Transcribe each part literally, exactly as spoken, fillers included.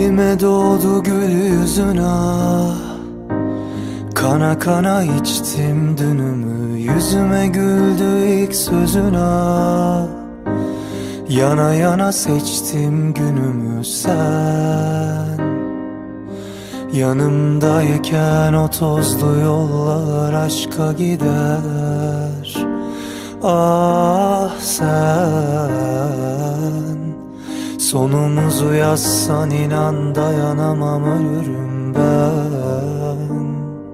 Elime doğdu gül yüzün ah, kana kana içtim dünümü. Yüzüme güldü ilk sözün ah, yana yana seçtim günümü. Sen yanımdayken o tozlu yollar aşka gider. Ah sen sonumuzu yazsan inan dayanamam, ölürüm ben.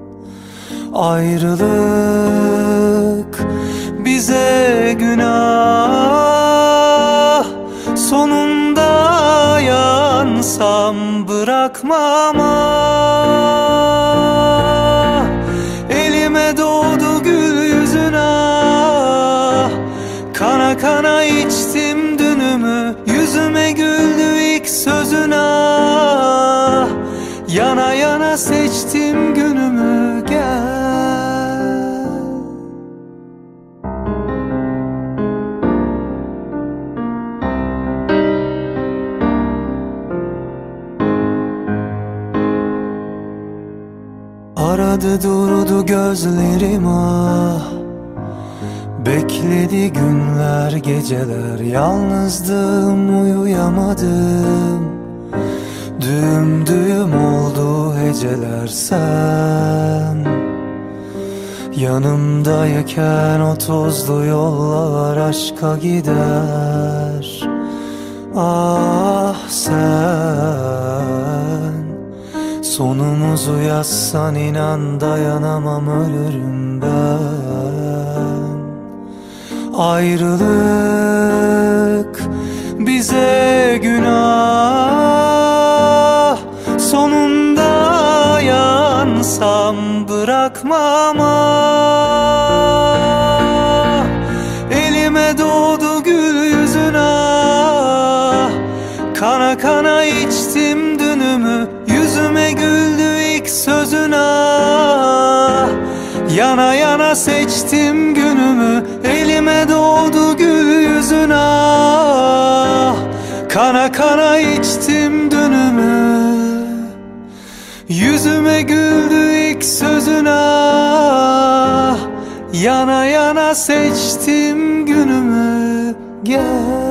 Ayrılık bize günah, sonunda yansam bırakmam ah. Elime doğdu gül yüzün ah, kana kana içtim dünümü. Yüzüme güldü ilk sözün ah, yana yana seçtim günümü. Gel aradı durdu gözlerim ah, bekledi günler geceler. Yalnızdım, uyuyamadım, düğüm düğüm oldu heceler. Sen yanımdayken o tozlu yollar aşka gider. Ah sen sonumuzu yazsan inan dayanamam, ölürüm ben. Ayrılık bize günah, sonunda yansam bırakmam ah. Elime doğdu gül yüzün ah, kana kana içtim dünümü. Yüzüme güldü ilk sözün ah, yana yana seçtim günümü. Elime doğdu gül yüzün ah, kana kana içtim dünümü. Yüzüme güldü ilk sözün ah, yana yana seçtim günümü. Gel